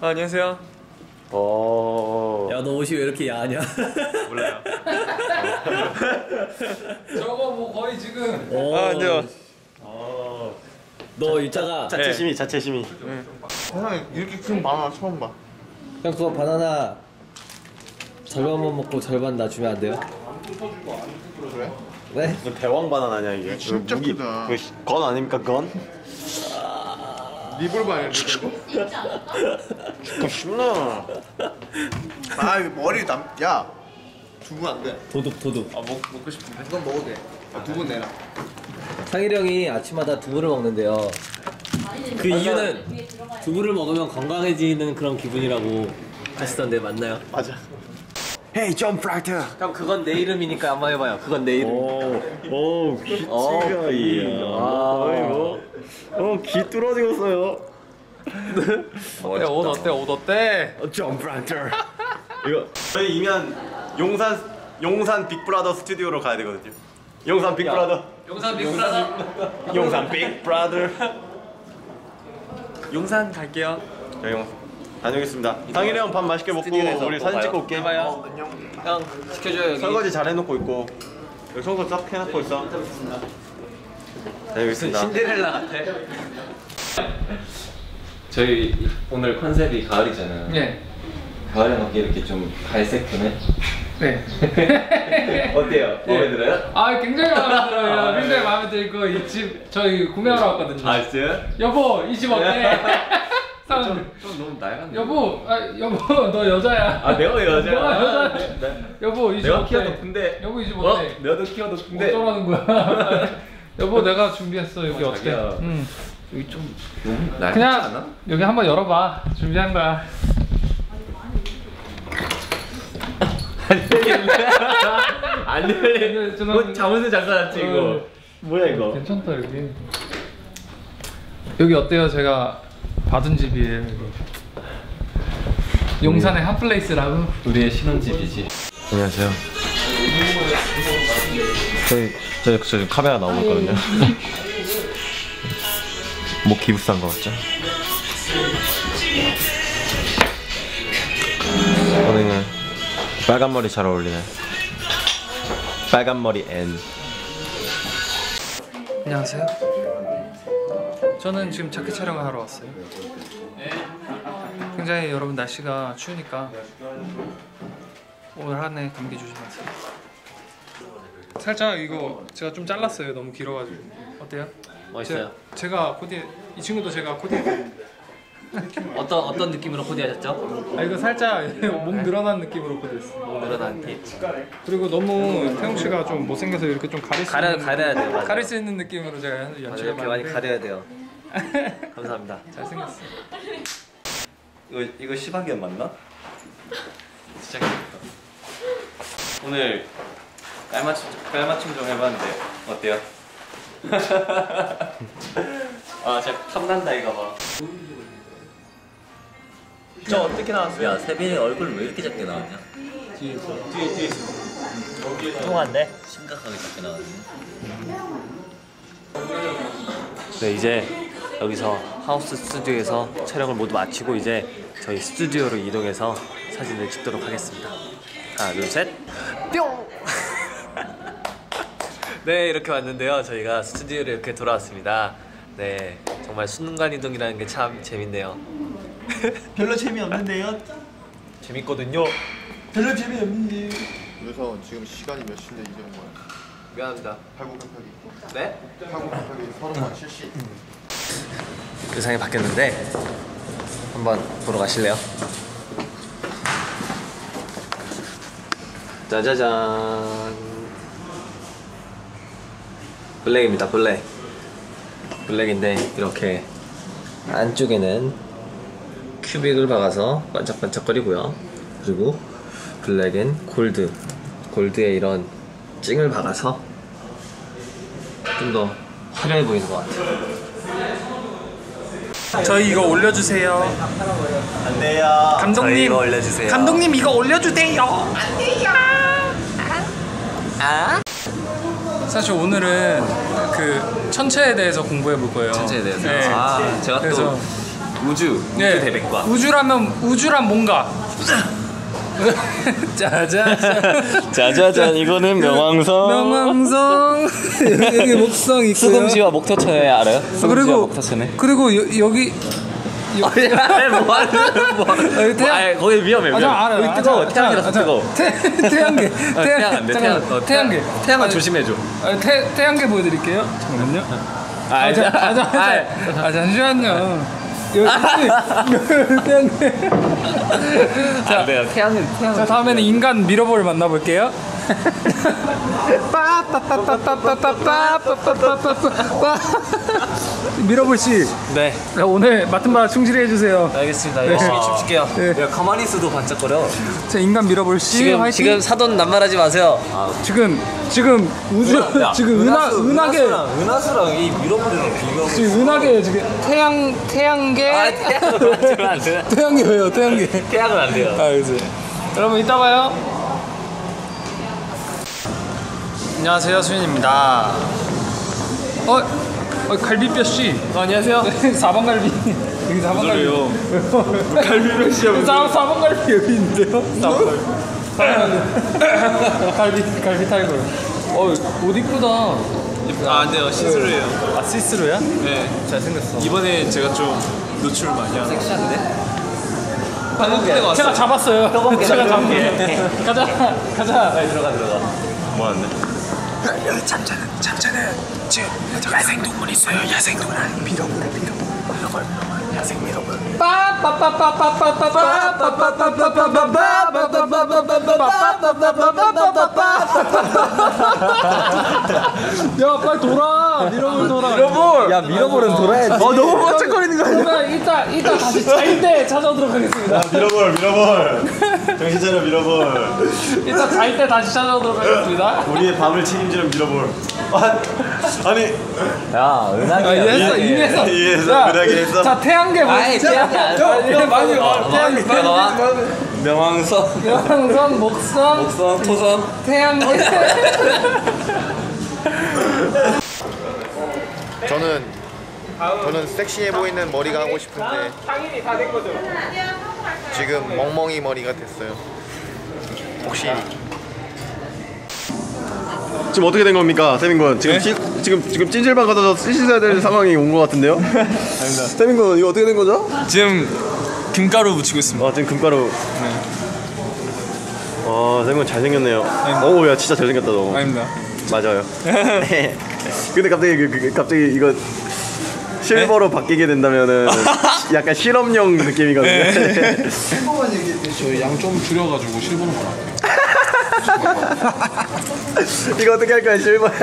안녕하세요. 야, 너 옷이 왜 이렇게 야하냐? 몰라요. 저거 뭐 거의 지금. 안돼요. 너 이따가 자체심이 자체심이. 세상에 이렇게 큰 바나나 처음 봐. 형 그거 바나나 절반만 먹고 절반 놔주면 안 돼요? 그래? 네? 이거 대왕 바나나냐 이게? 진짜 크다. 건 아닙니까 건? 리볼버 죽고 싶나? 아 이거 머리 야 두부 안 돼. 도둑. 먹고 싶은데. 그건 먹어도 돼. 두부 내놔. 상일이 형이 아침마다 두부를 먹는데요. 그 이유는 두부를 먹으면 건강해지는 그런 기분이라고 하시던데 맞나요? 맞아. 헤이 점 프라이트. 형 그건 내 이름이니까 한번 해봐요. 그건 내 이름. 오 귀치가 귀 뚫어지겠어요. 옷 어때? 옷 어때? 점 프라이트. 이거 저희 이면 용산 빅브라더 스튜디오로 가야 되거든요. 용산 빅브라더. 용산 빅브라더. 용산 빅브라더. 용산 갈게요. 네, 다녀오겠습니다. 상일이 형 밥 맛있게 먹고 우리 사진 찍고 올게. 해봐요. 형 시켜줘요 여기. 설거지 잘 해놓고 있고 여기 청소 쫙 해놓고 있어. 다녀오겠습니다. 신데렐라 같아. 저희 오늘 컨셉이 가을이잖아요. 네. 가을에 먹기 이렇게 좀 갈색 편해? 네. 어때요? 마음에 들어요? 아 굉장히 마음에 들어요. 굉장히 마음에 들고 이 집 저희 구매하러 왔거든요. 아 진짜요? 여보 이 집 어때? 좀 너무 낡았네. 여보, 여보 너 여자야. 아 내가 여자야? 내가 여자. 네. 여보 이 집 내가 어때? 키가 높은데. 여보 이 집 어때? 내가 키가 높은데. 어쩌라는 거야? 여보 내가 준비했어 여기 어때? 자기야. 응. 여기 좀 너무 낡지 그냥 않아? 여기 한번 열어봐. 준비한 거야. 안 열려. 저는 자물쇠 장사놨지 이거. 뭐야 이거? 괜찮다 여기. 여기 어때요? 제가 받은 집이에요 여기. 용산의 핫플레이스라고. 우리의 신혼집이지. 안녕하세요. 저희 지금 카메라 나오고 있거든요. 뭐 기부싼 거 같죠? 오늘은 빨간 머리 잘 어울리네. 빨간 머리 N. 안녕하세요. 저는 지금 자켓 촬영을 하러 왔어요. 굉장히 여러분 날씨가 추우니까 올 한 해 감기 조심하세요. 살짝 이거 제가 좀 잘랐어요. 너무 길어가지고. 어때요? 멋있어요. 제가 코디 이 친구도 제가 코디했거든요. 어떤 느낌으로 코디하셨죠? 아 이거 살짝 목 늘어난 느낌으로 코디했어. 목 늘어난 티. 그리고 너무 태용 씨가 좀 못생겨서 이렇게 좀 가릴 수 있는 가려야 돼요. 맞아요. 가릴 수 있는 느낌으로 제가 맞아요. 연출해 이렇게 많이 봤는데 가려야 돼요. 감사합니다. 잘생겼어. 이거 시바견 맞나? 진짜 귀엽다. 오늘 깔맞춤 좀 해봤는데 어때요? 아 진짜 탐난다 이거 봐. 저 어떻게 나왔어요? 야, 세빈이 얼굴 왜 이렇게 작게 나왔냐? 뒤에 통한데? 심각하게 작게 나왔네. 네, 이제 여기서 하우스 스튜디오에서 촬영을 모두 마치고 이제 저희 스튜디오로 이동해서 사진을 찍도록 하겠습니다. 하나, 둘, 셋, 뿅! 네, 이렇게 왔는데요. 저희가 스튜디오로 이렇게 돌아왔습니다. 네, 정말 순간이동이라는 게 참 재밌네요. 별로 재미없는데요? 재밌거든요. 별로 재미없는데요? 그래서 지금 시간이 몇 시인데 이제 온 거야? 미안합니다. 팔굽혀펴기. 네? 팔굽혀펴기 30번 70. 의상이 바뀌었는데 한번 보러 가실래요? 짜자잔, 블랙입니다. 블랙인데 이렇게 안쪽에는 큐빅을 박아서 반짝반짝거리고요. 그리고 블랙엔 골드에 이런 찡을 박아서 좀 더 화려해 보이는 것 같아요. 저희 이거 올려주세요. 안 돼요. 감독님 저희 이거 올려주세요. 감독님 이거 올려주세요. 안 돼요. 사실 오늘은 그 천체에 대해서 공부해 볼 거예요. 천체에 대해서? 네. 아, 제가 그래서 우주 대백과. 우주란 뭔가. 짜자잔. 짜자잔 이거는 명왕성. 명왕성. 여기 목성 있고요. 수금지와 목터천에 알아요? 수금지와 목터천에. 그리고 여기 뭐하는 태양. 거기 위험해. 알아. 여기 뜨거워. 태양이라서 뜨거워. 태양계. 태양 안 돼. 태양계. 태양만 조심해줘. 태양계 보여드릴게요. 잠깐만요. 잠시만요. 태양계. 안 돼요. 태양은 자, 다음에는 인간 미러볼을 만나볼게요. 미러볼 씨, 네. 오늘 맡은 바 충실히 해주세요. 알겠습니다. 열심히 춤출게요. 야, 가만히 있어도 반짝거려. 자, 인간 미러볼 씨, 화이팅. 지금 사돈 낱말하지 마세요. 지금 우주 지금 은하계 은하수랑 이 밀어버리는 비교. 지금 은하계 지금 태양계. 태양은 안 돼. 태양계 왜요? 태양계. 태양은 안 돼요. 그지. 여러분 이따 봐요. 안녕하세요, 수윤입니다. 갈비뼈 씨. 안녕하세요. 4번 갈비. 여기 4번 갈비. 갈비뼈 씨. 4번 갈비 여기 있는데요. 4번 갈비 타이거. 옷 이쁘다. 안 돼요. 시스루예요. 아, 시스루야? 네. 잘생겼어. 이번에 제가 좀 노출 많이 하는. 섹시한데? 제가 잡았어요. 제가 잡게. 가자. 빨리 들어가. 뭐 하는데? 잠자는 지금 야생동물 있어요. 야생동물. 밀어볼. 야생 밀어볼. 야, 빨리 돌아. 미러볼 돌아. 야 밀어버는 돌아야지. 너무 반짝거리는 거 아니야? 이따 다시 잘 때 찾아오도록 하겠습니다. 밀어볼. 정신 차려 밀어볼. 이따 잘 때 다시 찾아오도록 하겠습니다. 우리의 밤을 책임지는 밀어볼. 아니 야 은하계. 이미 했어. 이해했어. 은하계 했어. 자, 태양계 뭐? 태양계 안 태양계. 명왕성. 명왕성, 목성, 토성. 태양계. 저는 섹시해 보이는 머리가 하고 싶은데 지금 멍멍이 머리가 됐어요. 혹시 지금 어떻게 된 겁니까, 세민군? 지금 찜질방 가서 씻어야 될 상황이 온 것 같은데요? 아닙니다. 세민군 이거 어떻게 된 거죠? 지금 금가루 묻히고 있습니다. 지금 금가루. 세민군 잘생겼네요. 오, 야 진짜 잘생겼다 너. 아닙니다. 맞아요. 근데 갑자기 이거 실버로 바뀌게 된다면은 약간 실험용 느낌이거든요. 실버만 얘기해. 저 양 좀 줄여가지고 실버는 거. 이거 어떻게 할 거야, 실버야?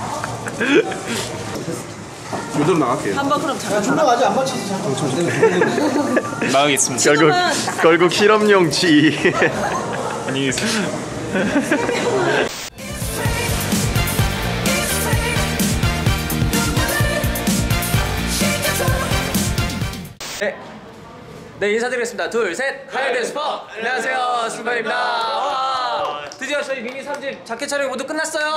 이대로 나갈게요. 한번 그럼 잠깐 아직 안 맞춰서 잠깐. 나가겠습니다. 결국 실험용 G. 안녕히 계세요. 네 인사드리겠습니다. 둘, 셋. 하이드 스포. 안녕하세요, 승관입니다. 와, 드디어 저희 미니 3집 자켓 촬영이 모두 끝났어요.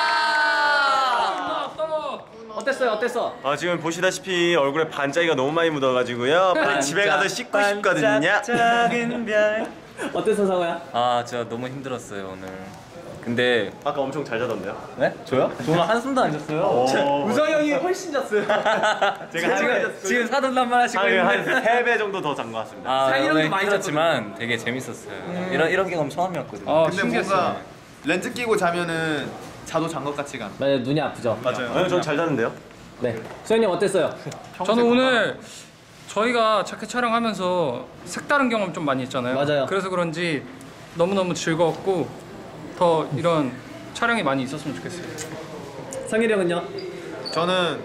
와! 어땠어? 지금 보시다시피 얼굴에 반짝이가 너무 많이 묻어가지고요. 빨리 집에 가서 씻고 싶거든요. 작은 별. 어땠어, 상호야? 진짜 너무 힘들었어요 오늘. 근데 아까 엄청 잘 자던데요? 네? 저요? 저는 한숨도 안 잤어요. 우성 형이 훨씬 잤어요. 지금 사돈 낱말 하시고 한 있는데 3배 정도 더 잔 것 같습니다. 오늘 힘들었지만 되게 재밌었어요. 이런 경험 처음이었거든요. 근데 뭔가 렌즈 끼고 자면은 자도 잔 것 같지가 않아. 맞아요, 눈이 아프죠? 맞아요. 전 잘 자는데요? 네. 수현이 형 어땠어요? 저는 오늘 저희가 자켓 촬영하면서 색다른 경험 좀 많이 했잖아요. 맞아요. 그래서 그런지 너무너무 즐거웠고 더 이런 촬영이 많이 있었으면 좋겠어요. 상일이 형은요? 저는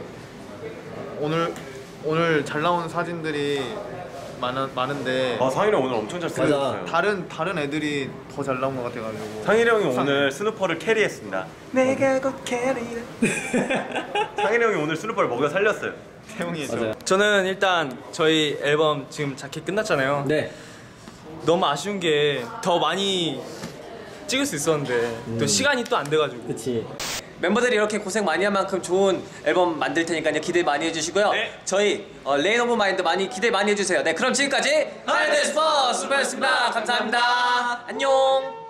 오늘 잘 나온 사진들이 많은데 상일이 형 오늘 엄청 잘 찍었어요. 다른 애들이 더 잘 나온 것 같아가지고. 상일이 형이 오늘 스누퍼를 캐리했습니다. 내가 곧 캐리다. 상일이 형이 오늘 스누퍼를 먹여 살렸어요. 태용이 맞아요. 저는 일단 저희 앨범 지금 자켓 끝났잖아요. 네. 너무 아쉬운 게 더 많이 찍을 수 있었는데 또 시간이 또 안 돼가지고. 그치. 멤버들이 이렇게 고생 많이 한 만큼 좋은 앨범 만들 테니까요. 기대 많이 해주시고요. 저희 레인 오브 마인드 많이 기대 많이 해주세요. 네, 그럼 지금까지 하이데스퍼 스페이스입니다. 감사합니다. 안녕.